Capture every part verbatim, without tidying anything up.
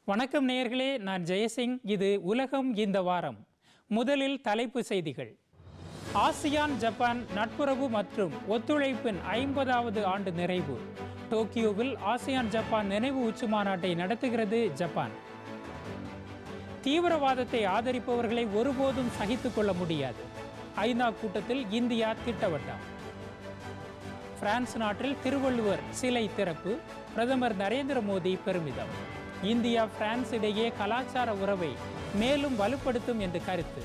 வணக்கம் நேயர்களே, நான் ஜெயசிங். இது உலகம் இந்த வாரம். முதலில் தலைப்பு செய்திகள். ஆசியான் ஜப்பான் நட்புறவு மற்றும் ஒத்துழைப்பின் ஐம்பதாவது ஆண்டு நிறைவு. டோக்கியோவில் ஆசியான் ஜப்பான் நினைவு உச்சி மாநாட்டை நடத்துகிறது ஜப்பான். தீவிரவாதத்தை ஆதரிப்பவர்களை ஒருபோதும் சகித்துக் கொள்ள முடியாது. ஐநா கூட்டத்தில் இந்தியா திட்டவட்டம். பிரான்ஸ் நாட்டில் திருவள்ளுவர் சிலை திறப்பு. பிரதமர் நரேந்திர மோடி பெருமிதம். இந்தியா பிரான்ஸ் இடையே கலாச்சார உறவை மேலும் வலுப்படுத்தும் என்று கருத்து.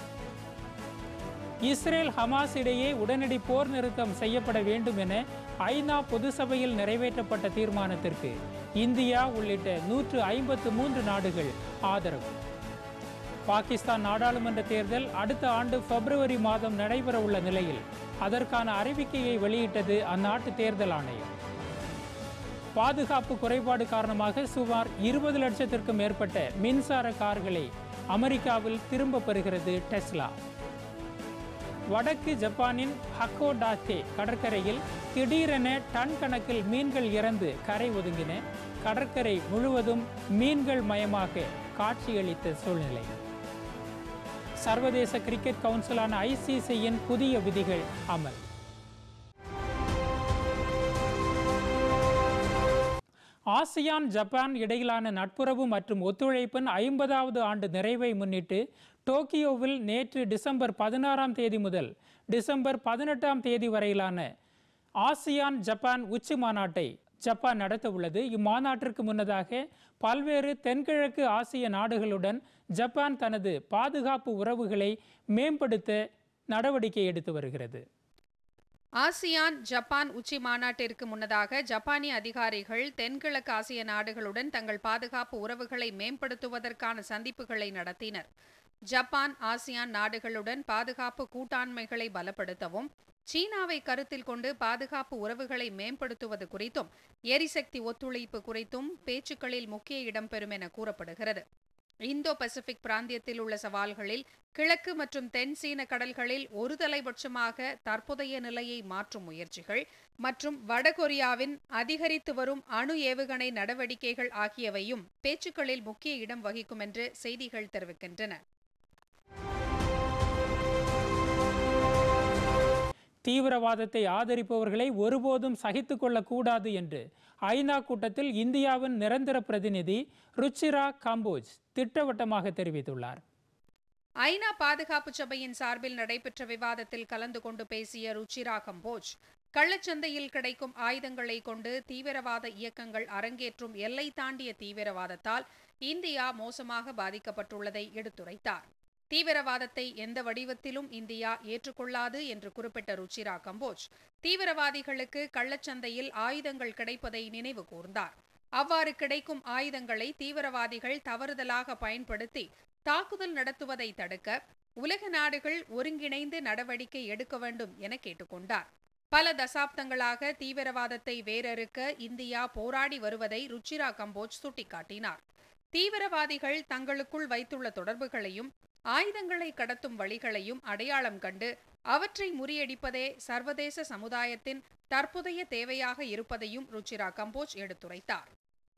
இஸ்ரேல் ஹமாஸ் இடையே உடனடி போர் நிறுத்தம் செய்யப்பட வேண்டும் என ஐநா பொது சபையில் நிறைவேற்றப்பட்ட தீர்மானத்திற்கு இந்தியா உள்ளிட்ட நூற்று ஐம்பத்து மூன்று நாடுகள் ஆதரவு. பாகிஸ்தான் நாடாளுமன்ற தேர்தல் அடுத்த ஆண்டு பிப்ரவரி மாதம் நடைபெற உள்ள நிலையில் அதற்கான அறிவிக்கையை வெளியிட்டது அந்நாட்டு தேர்தல் ஆணையம். பாதுகாப்பு குறைபாடு காரணமாக சுமார் இருபது லட்சத்திற்கும் மேற்பட்ட மின்சார கார்களை அமெரிக்காவில் திரும்ப பெறுகிறது டெஸ்லா. வடக்கு ஜப்பானின் ஹக்கோடாத்தே கடற்கரையில் திடீரென டன் கணக்கில் மீன்கள் இறந்து கரை ஒதுங்கின. கடற்கரை முழுவதும் மீன்கள் மயமாக காட்சியளித்த சூழ்நிலை. சர்வதேச கிரிக்கெட் கவுன்சிலான ஐசிசியின் புதிய விதிகள் அமல். ஆசியான் ஜப்பான் இடையிலான நட்புறவு மற்றும் ஒத்துழைப்பின் ஐம்பதாவது ஆண்டு நிறைவை முன்னிட்டு டோக்கியோவில் நேற்று டிசம்பர் பதினாறாம் தேதி முதல் டிசம்பர் பதினெட்டாம் தேதி வரையிலான ஆசியான் ஜப்பான் உச்சி மாநாட்டை ஜப்பான் நடத்த உள்ளது. இம்மாநாட்டிற்கு முன்னதாக பல்வேறு தென்கிழக்கு ஆசிய நாடுகளுடன் ஜப்பான் தனது பாதுகாப்பு உறவுகளை மேம்படுத்த நடவடிக்கை எடுத்து வருகிறது. ஆசியான் ஜப்பான் உச்சி மாநாட்டிற்கு முன்னதாக ஜப்பானிய அதிகாரிகள் தென்கிழக்கு ஆசிய நாடுகளுடன் தங்கள் பாதுகாப்பு உறவுகளை மேம்படுத்துவதற்கான சந்திப்புகளை நடத்தினர். ஜப்பான் ஆசியான் நாடுகளுடன் பாதுகாப்பு கூட்டாண்மைகளை பலப்படுத்தவும், சீனாவை கருத்தில் கொண்டு பாதுகாப்பு உறவுகளை மேம்படுத்துவது குறித்தும், எரிசக்தி ஒத்துழைப்பு குறித்தும் பேச்சுக்களில் முக்கிய இடம்பெறும் என கூறப்படுகிறது. இந்தோ பசிபிக் பிராந்தியத்தில் உள்ள சவால்களில் கிழக்கு மற்றும் தென் சீன கடல்களில் ஒரு தலைபட்சமாக தற்போதைய நிலையை மாற்றும் முயற்சிகள் மற்றும் வடகொரியாவின் அதிகரித்து வரும் அணு ஏவுகணை நடவடிக்கைகள் ஆகியவையும் பேச்சுக்களில் முக்கிய இடம் வகிக்கும் என்று செய்திகள் தெரிவிக்கின்றன. தீவிரவாதத்தை ஆதரிப்பவர்களை ஒருபோதும் சகித்துக் கொள்ளக்கூடாது என்று ஐநா கூட்டத்தில் இந்தியாவின் நிரந்தர பிரதிநிதி ருச்சிரா கம்போஜ் திட்டவட்டமாக தெரிவித்துள்ளார். ஐநா பாதுகாப்பு சபையின் சார்பில் நடைபெற்ற விவாதத்தில் கலந்து கொண்டு பேசிய ருச்சிரா கம்போஜ், கள்ளச்சந்தையில் கிடைக்கும் ஆயுதங்களை கொண்டு தீவிரவாத இயக்கங்கள் அரங்கேற்றும் எல்லை தாண்டிய தீவிரவாதத்தால் இந்தியா மோசமாக பாதிக்கப்பட்டுள்ளதை எடுத்துரைத்தார். தீவிரவாதத்தை எந்த வடிவத்திலும் இந்தியா ஏற்றுக்கொள்ளாது என்று குறிப்பிட்ட ருச்சிரா கம்போஜ், தீவிரவாதிகளுக்கு கள்ளச்சந்தையில் ஆயுதங்கள் கிடைப்பதை நினைவு கூர்ந்தார். அவ்வாறு கிடைக்கும் ஆயுதங்களை தீவிரவாதிகள் தவறுதலாக பயன்படுத்தி தாக்குதல் நடத்துவதை தடுக்க உலக நாடுகள் ஒருங்கிணைந்து நடவடிக்கை எடுக்க வேண்டும் என கேட்டுக்கொண்டார். பல தசாப்தங்களாக தீவிரவாதத்தை வேரறுக்க இந்தியா போராடி வருவதை ருச்சிரா கம்போஜ் சுட்டிக்காட்டினார். தீவிரவாதிகள் தங்களுக்குள் வைத்துள்ள தொடர்புகளையும் ஆயுதங்களை கடத்தும் வழிகளையும் அடையாளம் கண்டு அவற்றை முறியடிப்பதே சர்வதேச சமுதாயத்தின் தற்போதைய தேவையாக இருப்பதையும் ருச்சிரா கம்போஜ் எடுத்துரைத்தார்.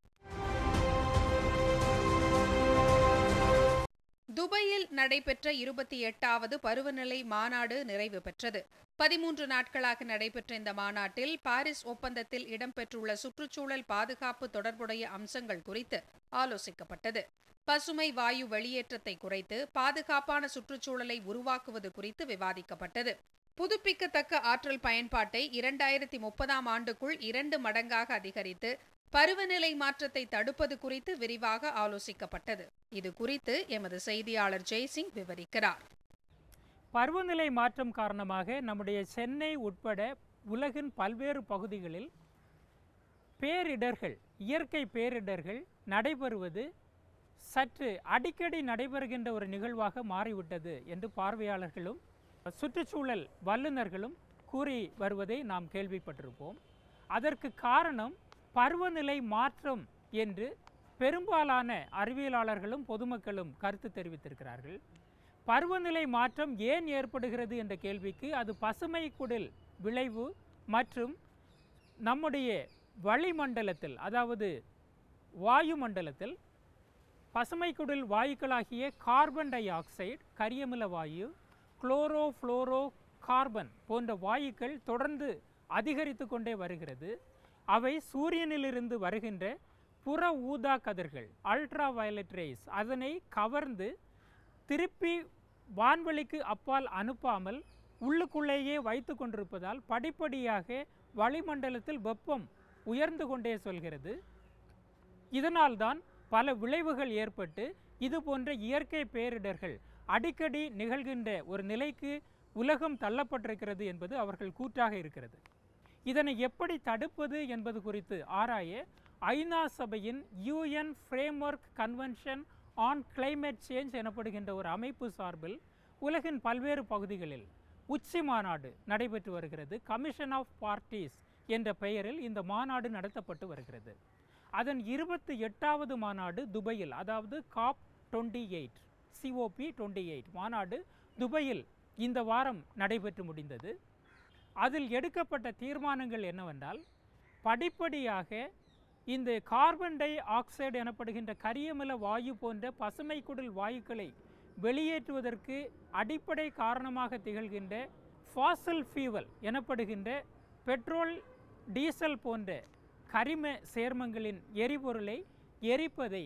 துபாயில் நடைபெற்ற இருபத்தி எட்டாவது பருவநிலை மாநாடு நிறைவு பெற்றது. பதிமூன்று நாட்களாக நடைபெற்ற இந்த மாநாட்டில் பாரிஸ் ஒப்பந்தத்தில் இடம்பெற்றுள்ள சுற்றுச்சூழல் பாதுகாப்பு தொடர்புடைய அம்சங்கள் குறித்து ஆலோசிக்கப்பட்டது. பசுமை வாயு வெளியேற்றத்தை குறைத்து பாதுகாப்பான சுற்றுச்சூழலை உருவாக்குவது குறித்து விவாதிக்கப்பட்டது. புதுப்பிக்கத்தக்க ஆற்றல் பயன்பாட்டை இரண்டாயிரத்தி முப்பதாம் ஆண்டுக்குள் இரண்டு மடங்காக அதிகரித்து பருவநிலை மாற்றத்தை தடுப்பது குறித்து விரிவாக ஆலோசிக்கப்பட்டது. இது குறித்து எமது செய்தியாளர் ஜெய்சிங் விவரிக்கிறார். பருவநிலை மாற்றம் காரணமாக நம்முடைய சென்னை உட்பட உலகின் பல்வேறு பகுதிகளில் பேரிடர்கள், இயற்கை பேரிடர்கள் நடைபெறுவது சற்று அடிக்கடி நடைபெறுகின்ற ஒரு நிகழ்வாக மாறிவிட்டது என்று பார்வையாளர்களும் சுற்றுச்சூழல் வல்லுநர்களும் கூறி வருவதை நாம் கேள்விப்பட்டிருப்போம். அதற்கு காரணம் பருவநிலை மாற்றம் என்று பெரும்பாலான அறிவியலாளர்களும் பொதுமக்களும் கருத்து தெரிவித்திருக்கிறார்கள். பருவநிலை மாற்றம் ஏன் ஏற்படுகிறது என்ற கேள்விக்கு அது பசுமை குடில் விளைவு மற்றும் நம்முடைய வளிமண்டலத்தில், அதாவது வாயு மண்டலத்தில் பசுமை குடில் வாயுக்களாகிய கார்பன் டை ஆக்சைடு, கரியமில வாயு, குளோரோ ஃப்ளோரோ கார்பன் போன்ற வாயுக்கள் தொடர்ந்து அதிகரித்து கொண்டே வருகிறது. அவை சூரியனிலிருந்து வருகின்ற புற ஊதா கதிர்கள், அல்ட்ரா வயலட் ரேஸ், அதனை கவர்ந்து திருப்பி வான்வெளிக்கு அப்பால் அனுப்பாமல் உள்ளுக்குள்ளேயே வைத்து கொண்டிருப்பதால் படிப்படியாக வளிமண்டலத்தில் வெப்பம் உயர்ந்து கொண்டே செல்கிறது. இதனால்தான் பல விளைவுகள் ஏற்பட்டு இது போன்ற இயற்கை பேரிடர்கள் அடிக்கடி நிகழ்கின்ற ஒரு நிலைக்கு உலகம் தள்ளப்பட்டிருக்கிறது என்பது அவர்கள் கூற்றாக இருக்கிறது. இதனை எப்படி தடுப்பது என்பது குறித்து ஆராய ஐநா சபையின் UN framework convention on climate change எனப்படுகின்ற ஒரு அமைப்பு சார்பில் உலகின் பல்வேறு பகுதிகளில் உச்சி மாநாடு நடைபெற்று வருகிறது. கமிஷன் ஆஃப் பார்ட்டிஸ் என்ற பெயரில் இந்த மாநாடு நடத்தப்பட்டு வருகிறது. அதன் இருபத்தி எட்டாவது மாநாடு துபாயில், அதாவது COP twenty eight COP twenty eight மாநாடு துபாயில் இந்த வாரம் நடைபெற்று முடிந்தது. அதில் எடுக்கப்பட்ட தீர்மானங்கள் என்னவென்றால், படிப்படியாக இந்த கார்பன் டை ஆக்சைடு எனப்படுகின்ற கரியமில வாயு போன்ற பசுமை குடில் வாயுக்களை வெளியேற்றுவதற்கு அடிப்படை காரணமாக திகழ்கின்ற ஃபாசில் ஃபியூவல் எனப்படுகின்ற பெட்ரோல், டீசல் போன்ற கரிம சேர்மங்களின் எரிபொருளை எரிப்பதை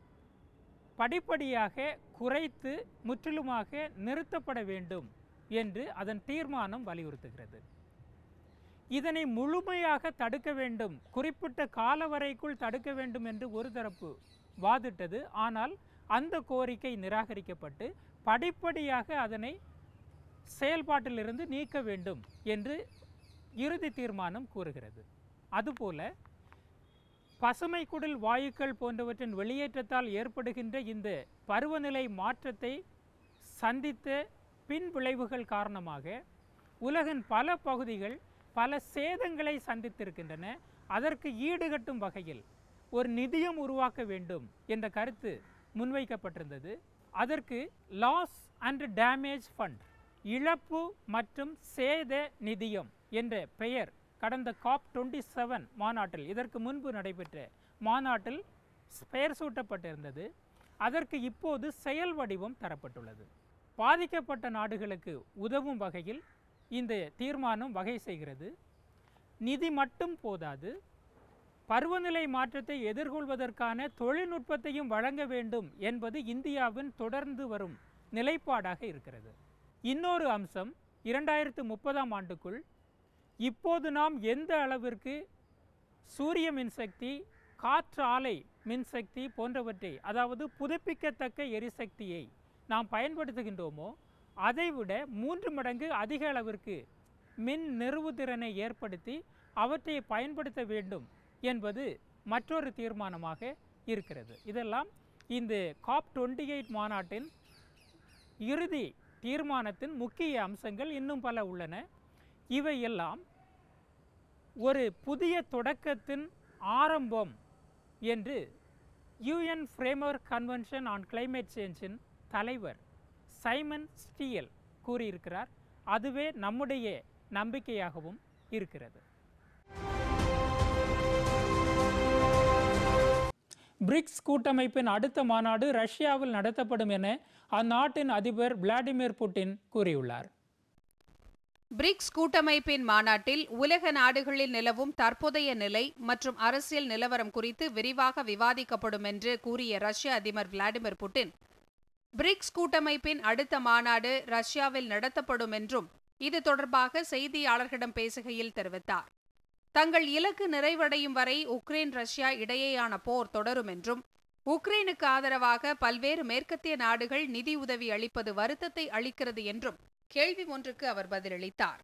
படிப்படியாக குறைத்து முற்றிலுமாக நிறுத்தப்பட வேண்டும் என்று அதன் தீர்மானம் வலியுறுத்துகிறது. இதனை முழுமையாக தடுக்க வேண்டும், குறிப்பிட்ட கால வரைக்குள் தடுக்க வேண்டும் என்று ஒரு தரப்பு வாதிட்டது. ஆனால் அந்த கோரிக்கை நிராகரிக்கப்பட்டு படிப்படியாக அதனை செயல்பாட்டிலிருந்து நீக்க வேண்டும் என்று இறுதி தீர்மானம் கூறுகிறது. அதுபோல பசுமை குடில் வாயுக்கள் போன்றவற்றின் வெளியேற்றத்தால் ஏற்படுகின்ற இந்த பருவநிலை மாற்றத்தை சந்தித்த பின் விளைவுகள் காரணமாக உலகின் பல பகுதிகள் பல சேதங்களை சந்தித்திருக்கின்றன. அதற்கு ஈடுகட்டும் வகையில் ஒரு நிதியம் உருவாக்க வேண்டும் என்ற கருத்து முன்வைக்கப்பட்டிருந்தது. அதற்கு லாஸ் அண்ட் டேமேஜ் ஃபண்ட், இழப்பு மற்றும் சேத நிதியம் என்ற பெயர் கடந்த காப் டுவெண்ட்டி செவன் மாநாட்டில், இதற்கு முன்பு நடைபெற்ற மாநாட்டில் பெயர் சூட்டப்பட்டிருந்தது. அதற்கு இப்போது செயல் வடிவம் தரப்பட்டுள்ளது. பாதிக்கப்பட்ட நாடுகளுக்கு உதவும் வகையில் இந்த தீர்மானம் வகை செய்கிறது. நிதி மட்டும் போதாது, பருவநிலை மாற்றத்தை எதிர்கொள்வதற்கான தொழில்நுட்பத்தையும் வழங்க வேண்டும் என்பது இந்தியாவின் தொடர்ந்து வரும் நிலைப்பாடாக இருக்கிறது. இன்னொரு அம்சம், இரண்டாயிரத்து முப்பதாம் ஆண்டுக்குள் இப்போது நாம் எந்த அளவிற்கு சூரிய மின்சக்தி, காற்றாலை மின்சக்தி போன்றவற்றை, அதாவது புதுப்பிக்கத்தக்க எரிசக்தியை நாம் பயன்படுத்துகின்றோமோ அதைவிட மூன்று மடங்கு அதிக அளவிற்கு மின் நிறுவுதிறனை ஏற்படுத்தி அவற்றை பயன்படுத்த வேண்டும் என்பது மற்றொரு தீர்மானமாக இருக்கிறது. இதெல்லாம் இந்த காப் டுவெண்ட்டி எயிட் மாநாட்டின் இறுதி தீர்மானத்தின் முக்கிய அம்சங்கள். இன்னும் பல உள்ளன. இவையெல்லாம் ஒரு புதிய தொடக்கத்தின் ஆரம்பம் என்று UN framework convention on climate சேஞ்சின் தலைவர் சைமன் ஸ்டீல் கூறியிருக்கிறார். அதுவே நம்முடைய நம்பிக்கையாகவும் இருக்கிறது. பிரிக்ஸ் கூட்டமைப்பின் அடுத்த மாநாடு ரஷ்யாவில் நடத்தப்படும் என அந்நாட்டின் அதிபர் விளாடிமிர் புட்டின் கூறியுள்ளார். பிரிக்ஸ் கூட்டமைப்பின் மாநாட்டில் உலக நாடுகளில் நிலவும் தற்போதைய நிலை மற்றும் அரசியல் நிலவரம் குறித்து விரிவாக விவாதிக்கப்படும் என்று கூறிய ரஷ்ய அதிபர் விளாடிமிர் புட்டின், பிரிக்ஸ் கூட்டமைப்பின் அடுத்த மாநாடு ரஷ்யாவில் நடத்தப்படும் என்றும் இது தொடர்பாக செய்தியாளர்களிடம் பேசுகையில் தெரிவித்தார். தங்கள் இலக்கு நிறைவடையும் வரை உக்ரைன் ரஷ்யா இடையேயான போர் தொடரும் என்றும், உக்ரைனுக்கு ஆதரவாக பல்வேறு மேற்கத்திய நாடுகள் நிதி உதவி அளிப்பது வருத்தத்தை அளிக்கிறது என்றும் கேள்வி ஒன்றுக்கு அவர் பதிலளித்தார்.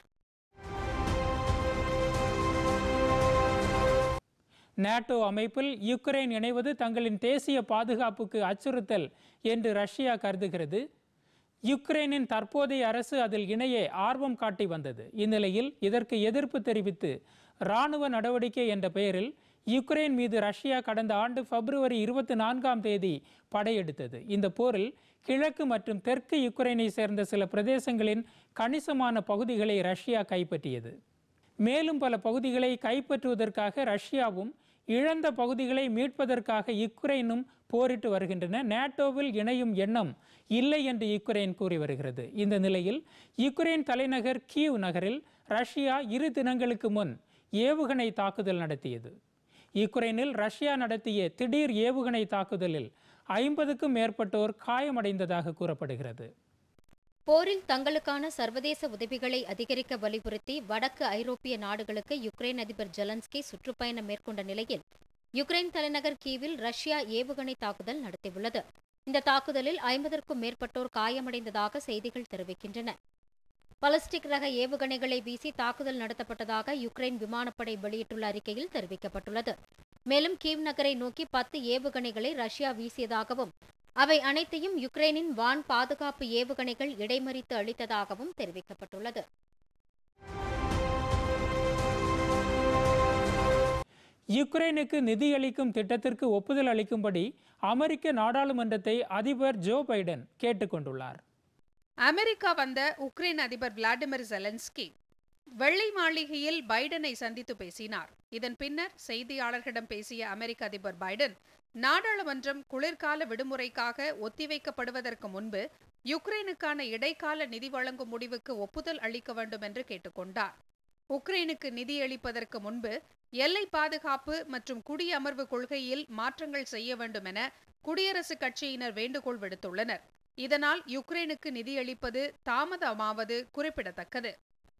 நேட்டோ அமைப்பில் யுக்ரைன் இணைவது தங்களின் தேசிய பாதுகாப்புக்கு அச்சுறுத்தல் என்று ரஷ்யா கருதுகிறது. யுக்ரைனின் தற்போதைய அரசு அதில் இணைய ஆர்வம் காட்டி வந்தது. இந்நிலையில் இதற்கு எதிர்ப்பு தெரிவித்து இராணுவ நடவடிக்கை என்ற பெயரில் யுக்ரைன் மீது ரஷ்யா கடந்த ஆண்டு பிப்ரவரி இருபத்தி நான்காம் தேதி படையெடுத்தது. இந்த போரில் கிழக்கு மற்றும் தெற்கு யுக்ரைனை சேர்ந்த சில பிரதேசங்களின் கணிசமான பகுதிகளை ரஷ்யா கைப்பற்றியது. மேலும் பல பகுதிகளை கைப்பற்றுவதற்காக ரஷ்யாவும் இழந்த பகுதிகளை மீட்பதற்காக யுக்ரைனும் போரிட்டு வருகின்றன. நேட்டோவில் இணையும் எண்ணம் இல்லை என்று யுக்ரைன் கூறி வருகிறது. இந்த நிலையில் யுக்ரைன் தலைநகர் கீவ் நகரில் ரஷ்யா இரு தினங்களுக்கு முன் ஏவுகணை தாக்குதல் நடத்தியது. யுக்ரைனில் ரஷ்யா நடத்திய திடீர் ஏவுகணை தாக்குதலில் ஐம்பதுக்கும் மேற்பட்டோர் காயமடைந்ததாக கூறப்படுகிறது. போரில் தங்களுக்கான சர்வதேச உதவிகளை அதிகரிக்க வலியுறுத்தி வடக்கு ஐரோப்பிய நாடுகளுக்கு யுக்ரைன் அதிபர் ஜெலன்ஸ்கி சுற்றுப்பயணம் மேற்கொண்ட நிலையில் யுக்ரைன் தலைநகர் கீவில் ரஷ்யா ஏவுகணை தாக்குதல் நடத்தியுள்ளது. இந்த தாக்குதலில் ஐம்பதற்கும் மேற்பட்டோர் காயமடைந்ததாக செய்திகள் தெரிவிக்கின்றன. பாலிஸ்டிக் ரக ஏவுகணைகளை வீசி தாக்குதல் நடத்தப்பட்டதாக யுக்ரைன் விமானப்படை வெளியிட்டுள்ள அறிக்கையில் தெரிவிக்கப்பட்டுள்ளது. மேலும் கீவ் நகரை நோக்கி பத்து ஏவுகணைகளை ரஷ்யா வீசியதாகவும் அவை அனைத்தையும் யுக்ரைனின் வான் பாதுகாப்பு ஏவுகணைகள் இடைமறித்து அளித்ததாகவும் தெரிவிக்கப்பட்டுள்ளது. யுக்ரைனுக்கு நிதியளிக்கும் திட்டத்திற்கு ஒப்புதல் அளிக்கும்படி அமெரிக்க நாடாளுமன்றத்தை அதிபர் ஜோ பைடன் கேட்டுக் கொண்டுள்ளார். அமெரிக்கா வந்த உக்ரைன் அதிபர் விளாடிமிர் ஜெலன்ஸ்கி வெள்ளை மாளிகையில் பைடனை சந்தித்து பேசினார். இதன் பின்னர் செய்தியாளர்களிடம் பேசிய அமெரிக்க அதிபர் பைடன், நாடாளுமன்றம் குளிர்கால விடுமுறைக்காக ஒத்திவைக்கப்படுவதற்கு முன்பு யுக்ரைனுக்கான இடைக்கால நிதி வழங்கும் முடிவுக்கு ஒப்புதல் அளிக்க வேண்டும் என்று கேட்டுக்கொண்டார். உக்ரைனுக்கு நிதியளிப்பதற்கு முன்பு எல்லை பாதுகாப்பு மற்றும் குடியமர்வு கொள்கையில் மாற்றங்கள் செய்ய வேண்டும் என குடியரசுக் கட்சியினர் வேண்டுகோள் விடுத்துள்ளனர். இதனால் யுக்ரைனுக்கு நிதியளிப்பது தாமதமாவது குறிப்பிடத்தக்கது.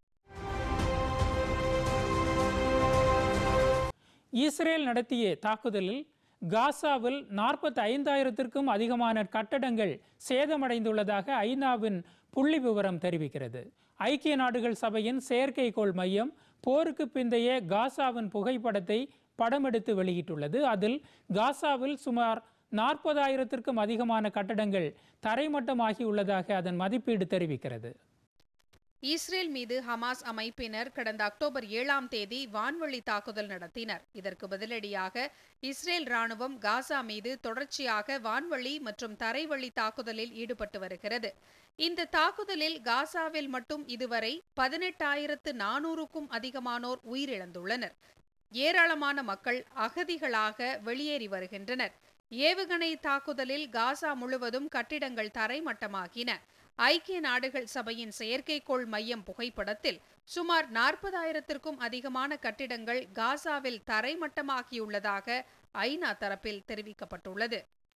இஸ்ரேல் நடத்திய தாக்குதலில் காசாவில் நாற்பத்தி ஐந்தாயிரத்திற்கும் அதிகமான கட்டடங்கள் சேதமடைந்துள்ளதாக ஐநாவின் புள்ளி விவரம் தெரிவிக்கிறது. ஐக்கிய நாடுகள் சபையின் செயற்கைக்கோள் மையம் போருக்கு பிந்தைய காசாவின் புகைப்படத்தை படமெடுத்து வெளியிட்டுள்ளது. அதில் காசாவில் சுமார் நாற்பதாயிரத்திற்கும் அதிகமான கட்டடங்கள் தரைமட்டமாகியுள்ளதாக அதன் மதிப்பீடு தெரிவிக்கிறது. இஸ்ரேல் மீது ஹமாஸ் அமைப்பினர் கடந்த அக்டோபர் ஏழாம் தேதி வான்வழி தாக்குதல் நடத்தினர். இதற்கு பதிலடியாக இஸ்ரேல் ராணுவம் காசா மீது தொடர்ச்சியாக வான்வழி மற்றும் தரைவழி தாக்குதலில் ஈடுபட்டு வருகிறது. இந்த தாக்குதலில் காசாவில் மட்டும் இதுவரை பதினெட்டாயிரத்து நானூறுக்கும் அதிகமானோர் உயிரிழந்துள்ளனர். ஏராளமான மக்கள் அகதிகளாக வெளியேறி வருகின்றனர். ஏவுகணை தாக்குதலில் காசா முழுவதும் கட்டிடங்கள் தரைமட்டமாகின. ஐக்கிய நாடுகள் சபையின் செயற்கைக்கோள் மையம் புகைப்படத்தில் சுமார் நாற்பதாயிரத்திற்கும் அதிகமான கட்டிடங்கள் காசாவில் தரைமட்டமாகியுள்ளதாக ஐநா தரப்பில் தெரிவிக்கப்பட்டுள்ளது.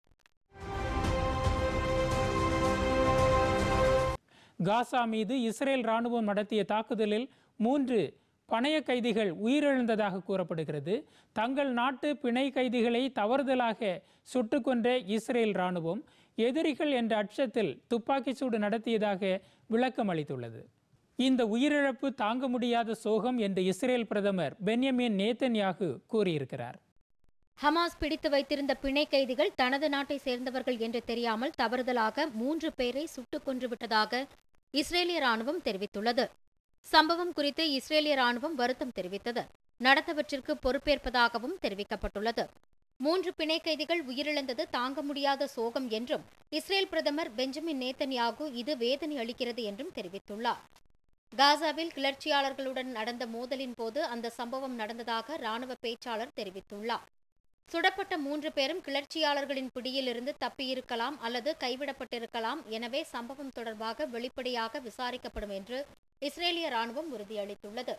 காசா மீது இஸ்ரேல் ராணுவம் நடத்திய தாக்குதலில் மூன்று பணைய கைதிகள் உயிரிழந்ததாக கூறப்படுகிறது. தங்கள் நாட்டு பிணை கைதிகளை தவறுதலாக சுட்டுக் கொன்ற இஸ்ரேல் ராணுவம் எதிரிகள் என்ற அச்சத்தில் துப்பாக்கி சூடு நடத்தியதாக விளக்கம் அளித்துள்ளது. இந்த உயிரிழப்பு தாங்க முடியாத சோகம் என்று இஸ்ரேல் பிரதமர் பென்யமின் நேத்தன்யாகு கூறியிருக்கிறார். ஹமாஸ் பிடித்து வைத்திருந்த பிணை கைதிகள் தனது நாட்டை சேர்ந்தவர்கள் என்று தெரியாமல் தவறுதலாக மூன்று பேரை சுட்டுக் கொன்றுவிட்டதாக இஸ்ரேலிய ராணுவம் தெரிவித்துள்ளது. சம்பவம் குறித்து இஸ்ரேலிய ராணுவம் வருத்தம் தெரிவித்தது. நடந்தவற்றிற்கு பொறுப்பேற்பதாகவும் தெரிவிக்கப்பட்டுள்ளது. மூன்று பிணை கைதிகள் உயிரிழந்தது தாங்க முடியாத சோகம் என்றும் இஸ்ரேல் பிரதமர் பெஞ்சமின் நேத்தன்யாகு இது வேதனை அளிக்கிறது என்றும் தெரிவித்துள்ளார். காசாவில் கிளர்ச்சியாளர்களுடன் நடந்த மோதலின் போது அந்த சம்பவம் நடந்ததாக ராணுவ பேச்சாளர் தெரிவித்துள்ளார். சுடப்பட்ட மூன்று பேரும் கிளர்ச்சியாளர்களின் பிடியிலிருந்து தப்பியிருக்கலாம் அல்லது கைவிடப்பட்டிருக்கலாம். எனவே சம்பவம் தொடர்பாக வெளிப்படையாக விசாரிக்கப்படும் என்று இஸ்ரேலிய ராணுவம் உறுதியளித்துள்ளது.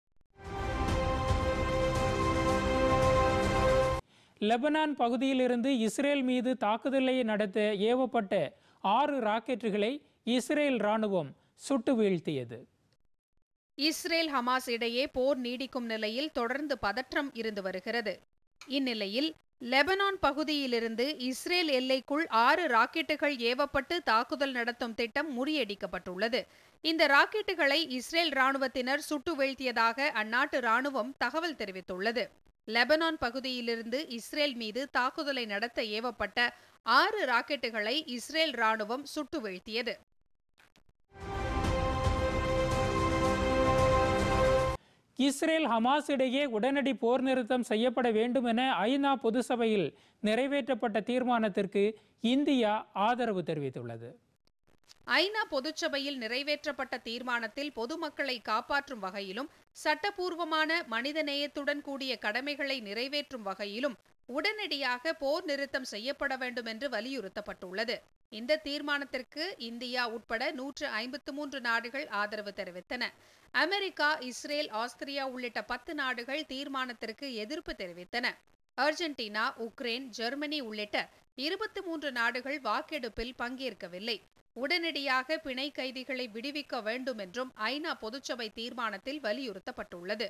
லெபனான் பகுதியிலிருந்து இஸ்ரேல் மீது தாக்குதலை நடத்த ஏவப்பட்ட ஆறு ராக்கெட்டுகளை இஸ்ரேல் ராணுவம் சுட்டு வீழ்த்தியது. இஸ்ரேல் ஹமாஸ் இடையே போர் நீடிக்கும் நிலையில் தொடர்ந்து பதற்றம் இருந்து வருகிறது. இந்நிலையில் லெபனான் பகுதியிலிருந்து இஸ்ரேல் எல்லைக்குள் ஆறு ராக்கெட்டுகள் ஏவப்பட்டு தாக்குதல் நடத்தும் திட்டம் முறியடிக்கப்பட்டுள்ளது. இந்த ராக்கெட்டுகளை இஸ்ரேல் ராணுவத்தினர் சுட்டு வீழ்த்தியதாக அந்நாட்டு ராணுவம் தகவல் தெரிவித்துள்ளது. லெபனான் பகுதியிலிருந்து இஸ்ரேல் மீது தாக்குதலை நடத்த ஏவப்பட்ட ஆறு ராக்கெட்டுகளை இஸ்ரேல் ராணுவம் சுட்டு வீழ்த்தியது. இஸ்ரேல் ஹமாஸ் இடையே உடனடி போர் நிறுத்தம் செய்யப்பட வேண்டும் என ஐநா பொதுசபையில் நிறைவேற்றப்பட்ட தீர்மானத்திற்கு இந்தியா ஆதரவு தெரிவித்துள்ளது. ஐநா பொதுச்சபையில் நிறைவேற்றப்பட்ட தீர்மானத்தில் பொதுமக்களை காப்பாற்றும் வகையிலும் சட்டப்பூர்வமான மனிதநேயத்துடன் கூடிய கடமைகளை நிறைவேற்றும் வகையிலும் உடனடியாக போர் நிறுத்தம் செய்யப்பட வேண்டும் என்று வலியுறுத்தப்பட்டுள்ளது. இந்த தீர்மானத்திற்கு இந்தியா உட்பட நூற்று ஐம்பத்து மூன்று நாடுகள் ஆதரவு தெரிவித்தன. அமெரிக்கா, இஸ்ரேல், ஆஸ்திரியா உள்ளிட்ட பத்து நாடுகள் தீர்மானத்திற்கு எதிர்ப்பு தெரிவித்தன. அர்ஜென்டினா, உக்ரைன், ஜெர்மனி உள்ளிட்ட இருபத்தி மூன்று நாடுகள் வாக்கெடுப்பில் பங்கேற்கவில்லை. உடனடியாக பிணை கைதிகளை விடுவிக்க வேண்டும் என்றும் ஐநா பொதுச்சபை தீர்மானத்தில் வலியுறுத்தப்பட்டுள்ளது.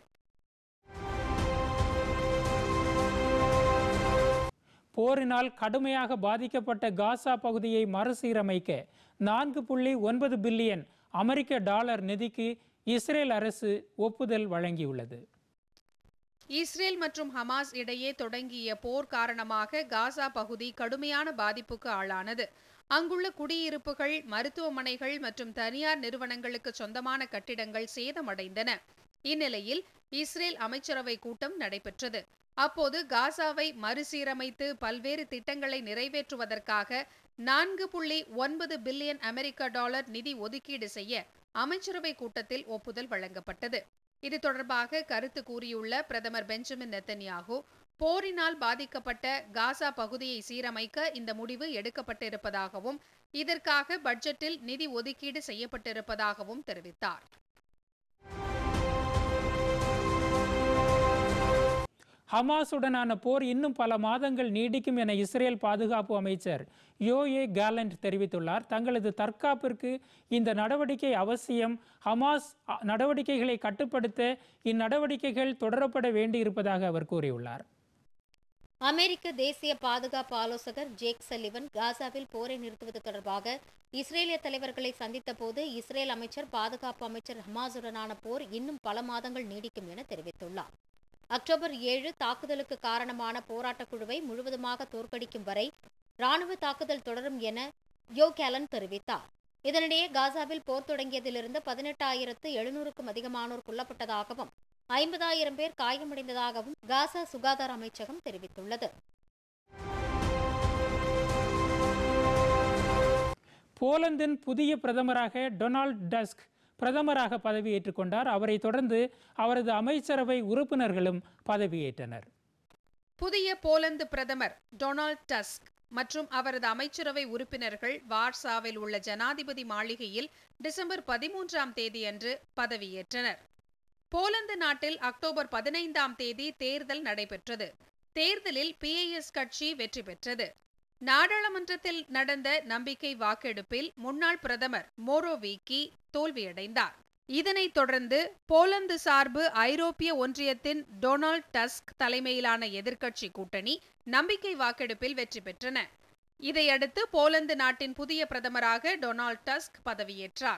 போரினால் கடுமையாக பாதிக்கப்பட்ட காசா பகுதியை மறுசீரமைக்க நான்கு புள்ளி ஒன்பது பில்லியன் அமெரிக்க டாலர் நிதிக்கு இஸ்ரேல் அரசு ஒப்புதல் வழங்கியுள்ளது. இஸ்ரேல் மற்றும் ஹமாஸ் இடையே தொடங்கிய போர் காரணமாக காசா பகுதி கடுமையான பாதிப்புக்கு ஆளானது. அங்குள்ள குடியிருப்புகள், மருத்துவமனைகள் மற்றும் தனியார் நிறுவனங்களுக்கு சொந்தமான கட்டிடங்கள் சேதமடைந்தன. இந்நிலையில் இஸ்ரேல் அமைச்சரவை கூட்டம் நடைபெற்றது. அப்போது காசாவை மறுசீரமைத்து பல்வேறு திட்டங்களை நிறைவேற்றுவதற்காக நான்கு புள்ளி ஒன்பது பில்லியன் அமெரிக்க டாலர் நிதி ஒதுக்கீடு செய்ய அமைச்சரவை கூட்டத்தில் ஒப்புதல் வழங்கப்பட்டது. இது தொடர்பாக கருத்து கூறியுள்ள பிரதமர் பெஞ்சமின் நெத்தன்யாகு, போரினால் பாதிக்கப்பட்ட காசா பகுதியை சீரமைக்க இந்த முடிவு எடுக்கப்பட்டிருப்பதாகவும் இதற்காக பட்ஜெட்டில் நிதி ஒதுக்கீடு செய்யப்பட்டிருப்பதாகவும் தெரிவித்தார். ஹமாஸுடனான போர் இன்னும் பல மாதங்கள் நீடிக்கும் என இஸ்ரேல் பாதுகாப்பு அமைச்சர் யோயே கேலண்ட் தெரிவித்துள்ளார். தங்களது தற்காப்பிற்கு இந்த நடவடிக்கை அவசியம். ஹமாஸ் நடவடிக்கைகளை கட்டுப்படுத்த இந்நடவடிக்கைகள் தொடரப்பட வேண்டியிருப்பதாக அவர் கூறியுள்ளார். அமெரிக்க தேசிய பாதுகாப்பு ஆலோசகர் ஜேக் சல்லிவன் காசாவில் போரை நிறுத்துவது தொடர்பாக இஸ்ரேலிய தலைவர்களை சந்தித்த போது இஸ்ரேல் அமைச்சர் பாதுகாப்பு அமைச்சர் ஹமாஸுடனான போர் இன்னும் பல மாதங்கள் நீடிக்கும் என தெரிவித்துள்ளார். அக்டோபர் ஏழு தாக்குதலுக்கு காரணமான போராட்டக் குழுவை முழுவதுமாக தோற்கடிக்கும் வரை ராணுவ தாக்குதல் தொடரும் என யோ கேலன் தெரிவித்தார். இதனிடையே காசாவில் போர் தொடங்கியதிலிருந்து பதினெட்டாயிரத்து எழுநூறுக்கும் அதிகமானோர் கொல்லப்பட்டதாகவும் ஐம்பதாயிரம் பேர் காயமடைந்ததாகவும் காசா சுகாதார அமைச்சகம் தெரிவித்துள்ளது. போலந்தின் புதிய பிரதமராக டொனால்ட் டஸ்க் பிரதமராக பதவியேற்றுக் கொண்டார். அவரை தொடர்ந்து அவரது அமைச்சரவை உறுப்பினர்களும் பதவியேற்றனர். புதிய போலந்து பிரதமர் டொனால்ட் டஸ்க் மற்றும் அவரது அமைச்சரவை உறுப்பினர்கள் வார்சாவில் உள்ள ஜனாதிபதி மாளிகையில் டிசம்பர் பதிமூன்றாம் தேதியன்று பதவியேற்றனர். போலந்து நாட்டில் அக்டோபர் பதினைந்தாம் தேதி தேர்தல் நடைபெற்றது. தேர்தலில் பிஏஎஸ் கட்சி வெற்றி பெற்றது. நாடாளுமன்றத்தில் நடந்த நம்பிக்கை வாக்கெடுப்பில் முன்னாள் பிரதமர் மோரோவிக்கி தோல்வியடைந்தார். இதனைத் தொடர்ந்து போலந்து சார்பு ஐரோப்பிய ஒன்றியத்தின் டொனால்ட் டஸ்க் தலைமையிலான எதிர்க்கட்சி கூட்டணி நம்பிக்கை வாக்கெடுப்பில் வெற்றி பெற்றன. இதையடுத்து போலந்து நாட்டின் புதிய பிரதமராக டொனால்ட் டஸ்க் பதவியேற்றார்.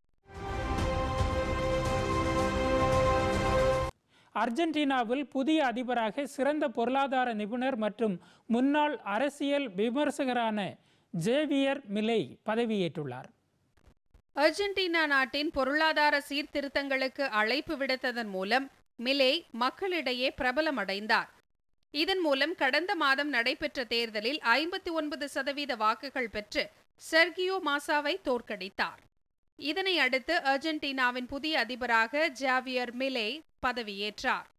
அர்ஜென்டினாவில் புதிய அதிபராக சிறந்த பொருளாதார நிபுணர் மற்றும் முன்னாள் அரசியல் விமர்சகரான ஜேவியர் மிலை பதவியேற்றுள்ளார். அர்ஜென்டினா நாட்டின் பொருளாதார சீர்திருத்தங்களுக்கு அழைப்பு விடுத்ததன் மூலம் மிலே மக்களிடையே பிரபலமடைந்தார். இதன் மூலம் கடந்த மாதம் நடைபெற்ற தேர்தலில் ஐம்பத்தி ஒன்பது சதவீத வாக்குகள் பெற்று செர்கியோ மாசாவை தோற்கடித்தார். இதனை அடுத்து அர்ஜென்டினாவின் புதிய அதிபராக ஜாவியர் மிலே பதவியேற்றார்.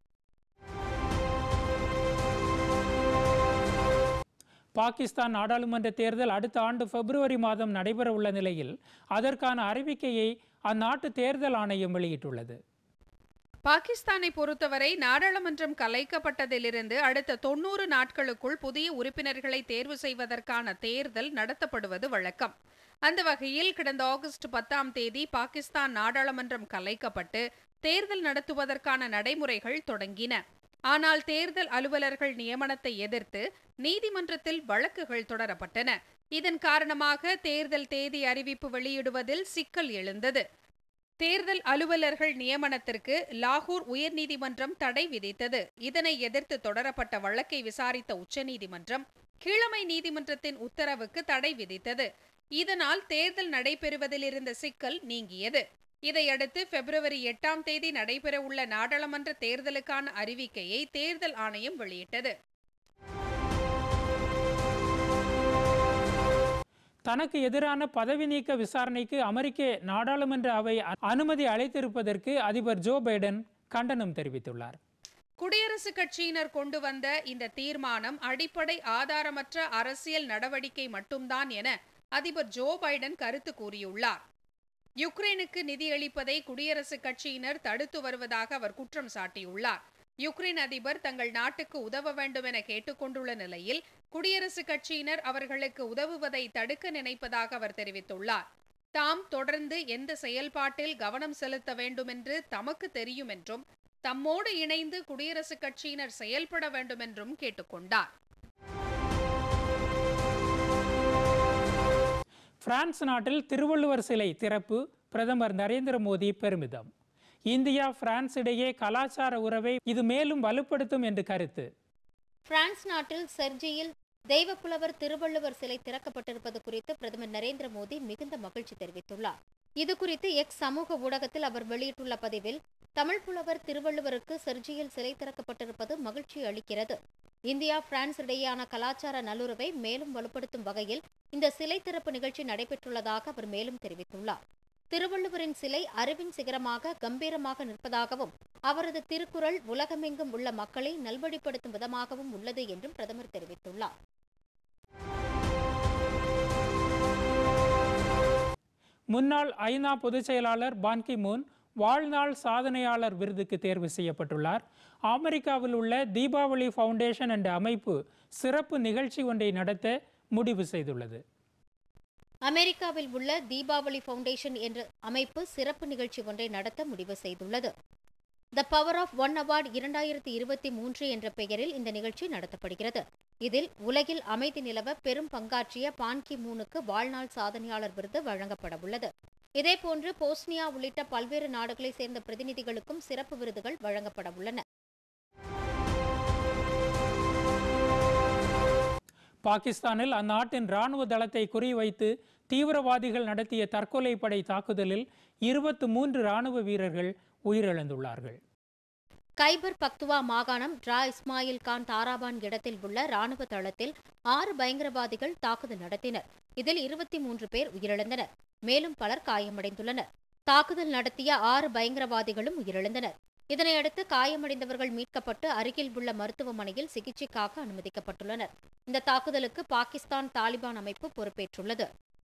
பாகிஸ்தான் நாடாளுமன்ற தேர்தல் அடுத்த ஆண்டு பிப்ரவரி மாதம் நடைபெற உள்ள நிலையில் அதற்கான அறிவிக்கையை அந்நாட்டு தேர்தல் ஆணையம் வெளியிட்டுள்ளது. பாகிஸ்தானை பொறுத்தவரை நாடாளுமன்றம் கலைக்கப்பட்டதிலிருந்து அடுத்த தொன்னூறு நாட்களுக்குள் புதிய உறுப்பினர்களை தேர்வு செய்வதற்கான தேர்தல் நடத்தப்படுவது வழக்கம். அந்த வகையில் கடந்த ஆகஸ்ட் பத்தாம் தேதி பாகிஸ்தான் நாடாளுமன்றம் கலைக்கப்பட்டு தேர்தல் நடத்துவதற்கான நடைமுறைகள் தொடங்கின. ஆனால் தேர்தல் அலுவலர்கள் நியமனத்தை எதிர்த்து நீதிமன்றத்தில் வழக்குகள் தொடரப்பட்டன. இதன் காரணமாக தேர்தல் தேதி அறிவிப்பு வெளியிடுவதில் சிக்கல் எழுந்தது. தேர்தல் அலுவலர்கள் நியமனத்திற்கு லாகூர் உயர்நீதிமன்றம் தடை விதித்தது. இதனை எதிர்த்து தொடரப்பட்ட வழக்கை விசாரித்த உச்சநீதிமன்றம் கீழமை நீதிமன்றத்தின் உத்தரவுக்கு தடை விதித்தது. இதனால் தேர்தல் நடைபெறுவதில் இருந்த சிக்கல் நீங்கியது. இதையடுத்து பிப்ரவரி எட்டாம் தேதி நடைபெறவுள்ள நாடாளுமன்ற தேர்தலுக்கான அறிவிக்கையை தேர்தல் ஆணையம் வெளியிட்டது. தனக்கு எதிரான பதவி நீக்க விசாரணைக்கு அமெரிக்க நாடாளுமன்ற அவை அனுமதி அளித்திருப்பதற்கு அதிபர் ஜோ பைடன் கண்டனம் தெரிவித்துள்ளார். குடியரசுக் கட்சியினர் கொண்டு வந்த இந்த தீர்மானம் அடிப்படை ஆதாரமற்ற அரசியல் நடவடிக்கை மட்டும்தான் என அதிபர் ஜோ பைடன் கருத்து கூறியுள்ளார். யுக்ரைனுக்கு நிதியளிப்பதை குடியரசுக் கட்சியினர் தடுத்து வருவதாக அவர் குற்றம் சாட்டியுள்ளார். யுக்ரைன் அதிபர் தங்கள் நாட்டுக்கு உதவ வேண்டும் என கேட்டுக்கொண்டுள்ள நிலையில் குடியரசுக் கட்சியினர் அவர்களுக்கு உதவுவதை தடுக்க நினைப்பதாக அவர் தெரிவித்துள்ளார். தாம் தொடர்ந்து எந்த செயல்பாட்டில் கவனம் செலுத்த வேண்டும் என்று தமக்கு தெரியும் என்றும் தம்மோடு இணைந்து குடியரசுக் கட்சியினர் செயல்பட வேண்டும் என்றும் கேட்டுக்கொண்டார். பிரான்ஸ் நாட்டில் திருவள்ளுவர் சிலை திறப்பு பிரதமர் நரேந்திர மோடி பெருமிதம். இந்தியா பிரான்ஸ் இடையே கலாச்சார உறவை இது மேலும் வலுப்படுத்தும் என்று கருத்து. பிரான்ஸ் நாட்டில் செர்ஜியில் தெய்வப்புலவர் திருவள்ளுவர் சிலை திறக்கப்பட்டிருப்பது குறித்து பிரதமர் நரேந்திர மோடி மிகுந்த மகிழ்ச்சி தெரிவித்துள்ளார். இதுகுறித்து எக்ஸ் சமூக ஊடகத்தில் அவர் வெளியிட்டுள்ள பதிவில், தமிழ் புலவர் திருவள்ளுவருக்கு செர்ஜியில் சிலை திறக்கப்பட்டிருப்பது மகிழ்ச்சி அளிக்கிறது. இந்தியா பிரான்ஸ் இடையேயான கலாச்சார நல்லுறவை மேலும் வலுப்படுத்தும் வகையில் இந்த சிலை திறப்பு நிகழ்ச்சி நடைபெற்றுள்ளதாக அவர் மேலும் தெரிவித்துள்ளார். திருவள்ளுவரின் சிலை அறிவின் சிகரமாக கம்பீரமாக நிற்பதாகவும் அவரது திருக்குறள் உலகமெங்கும் உள்ள மக்களை நல்வழிப்படுத்தும் விதமாகவும் உள்ளது என்றும் பிரதமர் தெரிவித்துள்ளார். முன்னாள் ஐநா பொதுச் செயலாளர் பான் கி மூன் வாழ்நாள் சாதனையாளர் விருதுக்கு தேர்வு செய்யப்பட்டுள்ளார். அமெரிக்காவில் உள்ள தீபாவளி ஃபவுண்டேஷன் என்ற அமைப்பு சிறப்பு நிகழ்ச்சி ஒன்றை நடத்த முடிவு செய்துள்ளது. அமெரிக்காவில் உள்ள தீபாவளி ஃபவுண்டேஷன் என்ற அமைப்பு சிறப்பு நிகழ்ச்சி ஒன்றை நடத்த முடிவு செய்துள்ளது. The power of one award இரண்டாயிரத்தி இருபத்தி மூன்று என்ற பெயரில் இந்த நிகழ்ச்சி நடத்தப்படுகிறது. இதில் உலகில் அமைதி நிலவ பெரும் பங்காற்றிய பான் கி மூனுக்கு வாழ்நாள் சாதனையாளர் விருது வழங்கப்பட உள்ளது. இதேபோன்று போஸ்னியா உள்ளிட்ட பல்வேறு நாடுகளைச் சேர்ந்த பிரதிநிதிகளுக்கும் சிறப்பு விருதுகள் வழங்கப்பட உள்ளன. பாகிஸ்தானில் அந்நாட்டின் ராணுவ தளத்தை குறிவைத்து தீவிரவாதிகள் நடத்திய தற்கொலை படை தாக்குதலில் இருபத்தி மூன்று ராணுவ வீரர்கள் உயிரிழந்துள்ளார்கள். கைபர் பக்துவா மாகாணம் டிரா இஸ்மாயில் கான் தாராபான் இடத்தில் உள்ள ராணுவ தளத்தில் ஆறு பயங்கரவாதிகள் தாக்குதல் நடத்தினர். இதில் இருபத்தி மூன்று பேர் உயிரிழந்தனர். மேலும் பலர் காயமடைந்துள்ளனர். தாக்குதல் நடத்திய ஆறு பயங்கரவாதிகளும் உயிரிழந்தனர். இதனையடுத்து காயமடைந்தவர்கள் மீட்கப்பட்டு அருகில் உள்ள மருத்துவமனையில் சிகிச்சைக்காக அனுமதிக்கப்பட்டுள்ளனர். இந்த தாக்குதலுக்கு பாகிஸ்தான் தாலிபான் அமைப்பு பொறுப்பேற்றுள்ளது.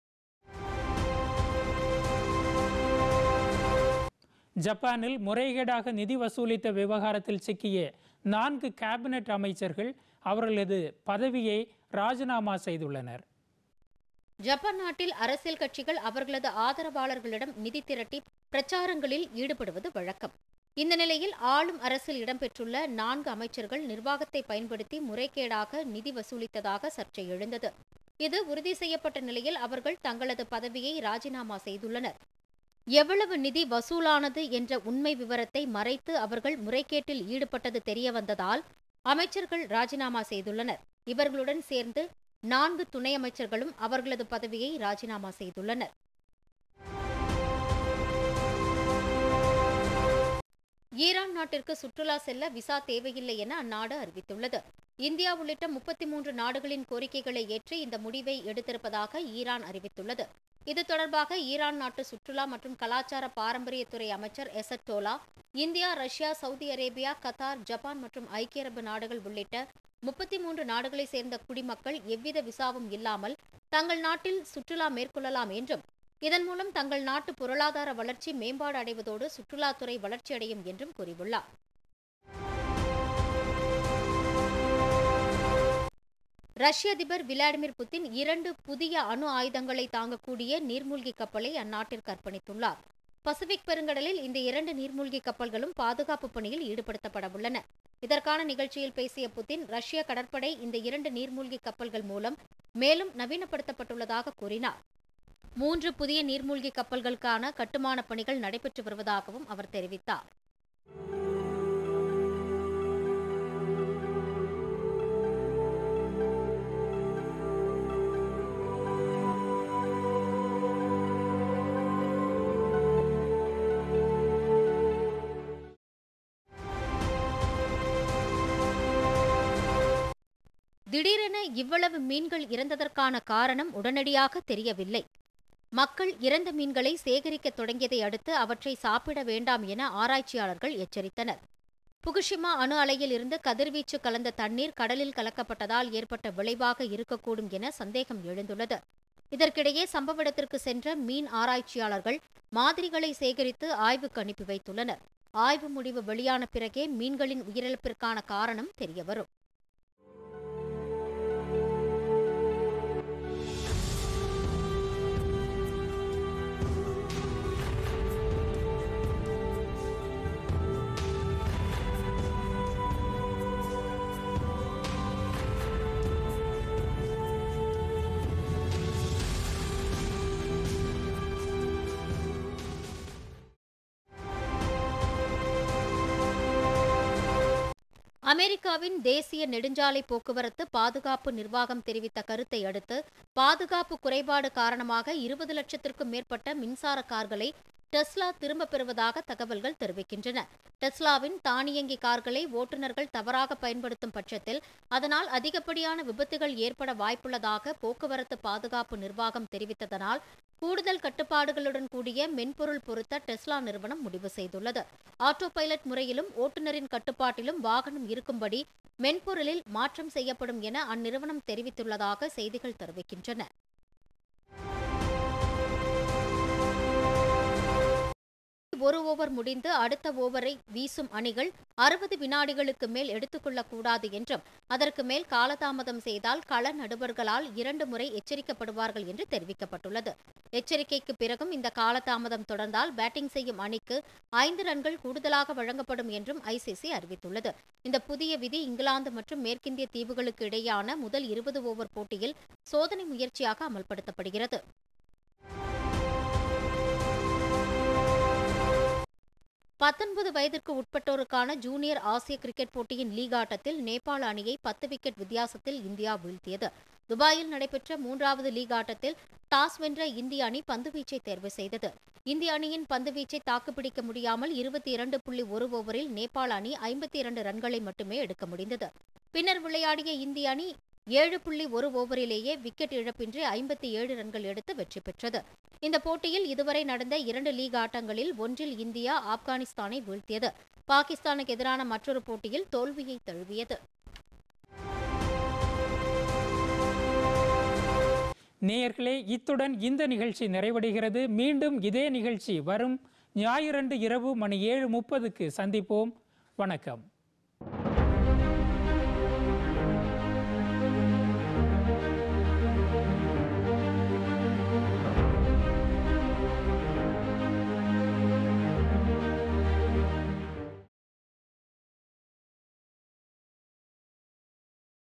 ஜப்பானில் முறைகேடாக நிதி வசூலித்த விவகாரத்தில் சிக்கிய நான்கு கேபினெட் அமைச்சர்கள் அவர்களது பதவியை ராஜினாமா செய்துள்ளனர். ஜப்பான் நாட்டில் அரசியல் கட்சிகள் அவர்களது ஆதரவாளர்களிடம் நிதி திரட்டி பிரச்சாரங்களில் ஈடுபடுவது வழக்கம். இந்த நிலையில் ஆளும் அரசில் இடம்பெற்றுள்ள நான்கு அமைச்சர்கள் நிர்வாகத்தை பயன்படுத்தி முறைகேடாக நிதி வசூலித்ததாக சர்ச்சை எழுந்தது. இது உறுதி செய்யப்பட்ட நிலையில் அவர்கள் தங்களது பதவியை ராஜினாமா செய்துள்ளனர். எவ்வளவு நிதி வசூலானது என்ற உண்மை விவரத்தை மறைத்து அவர்கள் முறைகேட்டில் ஈடுபட்டது தெரியவந்ததால் அமைச்சர்கள் ராஜினாமா செய்துள்ளனர். இவர்களுடன் சேர்ந்து நான்கு துணை அமைச்சர்களும் அவர்களது பதவியை ராஜினாமா செய்துள்ளனர். ஈரான் நாட்டிற்கு சுற்றுலா செல்ல விசா தேவையில்லை என அந்நாடு அறிவித்துள்ளது. இந்தியா உள்ளிட்ட முப்பத்தி மூன்று நாடுகளின் கோரிக்கைகளை ஏற்று இந்த முடிவை எடுத்திருப்பதாக ஈரான் அறிவித்துள்ளது. இது தொடர்பாக ஈரான் நாட்டு சுற்றுலா மற்றும் கலாச்சார பாரம்பரியத்துறை அமைச்சர் Ezzatollah, India, Russia, Saudi Arabia, Qatar, Japan மற்றும் ஐக்கிய அரபு நாடுகள் உள்ளிட்ட முப்பத்தி மூன்று நாடுகளை சேர்ந்த குடிமக்கள் எவ்வித விசாவும் இல்லாமல் தங்கள் நாட்டில் சுற்றுலா மேற்கொள்ளலாம் என்றும், இதன் மூலம் தங்கள் நாட்டு பொருளாதார வளர்ச்சி மேம்பாடு அடைவதோடு சுற்றுலாத்துறை வளர்ச்சியடையும் என்றும் கூறியுள்ளார். ரஷ்ய அதிபர் விளாடிமிர் புட்டின் இரண்டு புதிய அணு ஆயுதங்களை தாங்கக்கூடிய நீர்மூழ்கி கப்பலை அந்நாட்டிற்கு அர்ப்பணித்துள்ளார். பசிபிக் பெருங்கடலில் இந்த இரண்டு நீர்மூழ்கி கப்பல்களும் பாதுகாப்பு பணியில் ஈடுபடுத்தப்பட உள்ளன. இதற்கான நிகழ்ச்சியில் பேசிய புட்டின், ரஷ்ய கடற்படை இந்த இரண்டு நீர்மூழ்கி கப்பல்கள் மூலம் மேலும் நவீனப்படுத்தப்பட்டுள்ளதாக கூறினார். மூன்று புதிய நீர்மூழ்கி கப்பல்களுக்கான கட்டுமான பணிகள் நடைபெற்று வருவதாகவும் அவர் தெரிவித்தார். திடீரென இவ்வளவு மீன்கள் இறந்ததற்கான காரணம் உடனடியாக தெரியவில்லை. மக்கள் இறந்த மீன்களை சேகரிக்க தொடங்கியதை அடுத்து அவற்றை சாப்பிட வேண்டாம் என ஆராய்ச்சியாளர்கள் எச்சரித்தனர். புகுஷிமா அணு ஆலையில் இருந்து கதிர்வீச்சு கலந்த தண்ணீர் கடலில் கலக்கப்பட்டதால் ஏற்பட்ட விளைவாக இருக்கக்கூடும் என சந்தேகம் எழுந்துள்ளது. இதற்கிடையே சம்பவ இடத்திற்கு சென்ற மீன் ஆராய்ச்சியாளர்கள் மாதிரிகளை சேகரித்து ஆய்வுக்கு அனுப்பி வைத்துள்ளனர். ஆய்வு முடிவு வெளியான பிறகே மீன்களின் உயிரிழப்பிற்கான காரணம் தெரியவரும். அமெரிக்காவின் தேசிய நெடுஞ்சாலை போக்குவரத்து பாதுகாப்பு நிர்வாகம் தெரிவித்த கருத்தை அடுத்து பாதுகாப்பு குறைபாடு காரணமாக இருபது லட்சத்திற்கும் மேற்பட்ட மின்சார கார்களை டெஸ்லா திரும்பப் பெறுவதாக தகவல்கள் தெரிவிக்கின்றன. டெஸ்லாவின் தானியங்கி கார்களை ஓட்டுநர்கள் தவறாக பயன்படுத்தும் பட்சத்தில் அதனால் அதிகப்படியான விபத்துகள் ஏற்பட வாய்ப்புள்ளதாக போக்குவரத்து பாதுகாப்பு நிர்வாகம் தெரிவித்ததனால் கூடுதல் கட்டுப்பாடுகளுடன் கூடிய மென்பொருள் பொருத்த டெஸ்லா நிறுவனம் முடிவு செய்துள்ளது. ஆட்டோ பைலட் முறையிலும் ஓட்டுநரின் கட்டுப்பாட்டிலும் வாகனம் இருக்கும்படி மென்பொருளில் மாற்றம் செய்யப்படும் என அந்நிறுவனம் தெரிவித்துள்ளதாக செய்திகள் தெரிவிக்கின்றன. ஒரு ஓவர் முடிந்து அடுத்த ஓவரை வீசும் அணிகள் அறுபது வினாடிகளுக்கு மேல் எடுத்துக்கொள்ளக்கூடாது என்றும் அதற்கு மேல் காலதாமதம் செய்தால் கள நடுவர்களால் இரண்டு முறை எச்சரிக்கப்படுவார்கள் என்று தெரிவிக்கப்பட்டுள்ளது. எச்சரிக்கைக்கு பிறகும் இந்த காலதாமதம் தொடர்ந்தால் பேட்டிங் செய்யும் அணிக்கு ஐந்து ரன்கள் கூடுதலாக வழங்கப்படும் என்றும் ஐசிசி அறிவித்துள்ளது. இந்த புதிய விதி இங்கிலாந்து மற்றும் மேற்கிந்திய தீவுகளுக்கு இடையேயான முதல் இருபது ஓவர் போட்டியில் சோதனை முயற்சியாக அமல்படுத்தப்படுகிறது. பத்தொன்பது வயதிற்கு உட்பட்டோருக்கான ஜூனியர் ஆசிய கிரிக்கெட் போட்டியின் லீக் ஆட்டத்தில் நேபாள அணியை பத்து விக்கெட் வித்தியாசத்தில் இந்தியா வீழ்த்தியது. துபாயில் நடைபெற்ற மூன்றாவது லீக் ஆட்டத்தில் டாஸ் வென்ற இந்திய அணி பந்துவீச்சை தேர்வு செய்தது. இந்திய அணியின் பந்துவீச்சை தாக்குப்பிடிக்க முடியாமல் இருபத்தி இரண்டு புள்ளி ஒரு ஓவரில் நேபாள அணி ஐம்பத்தி இரண்டு ரன்களை மட்டுமே எடுக்க முடிந்தது. பின்னர் விளையாடிய இந்திய அணி ஏழு புள்ளி ஒரு ஓவரிலேயே விக்கெட் இழப்பின்றி ஐம்பத்தி ஏழு ரன்கள் எடுத்து வெற்றி பெற்றது. இந்த போட்டியில் இதுவரை நடந்த இரண்டு லீக் ஆட்டங்களில் ஒன்றில் இந்தியா ஆப்கானிஸ்தானை வீழ்த்தியது. பாகிஸ்தானுக்கு எதிரான மற்றொரு போட்டியில் தோல்வியை தழுவியது. நேயர்களே, இத்துடன் இந்த நிகழ்ச்சி நிறைவடைகிறது. மீண்டும் இதே நிகழ்ச்சி வரும் ஞாயிறன்று இரவு மணி ஏழு முப்பதுக்கு சந்திப்போம். வணக்கம்.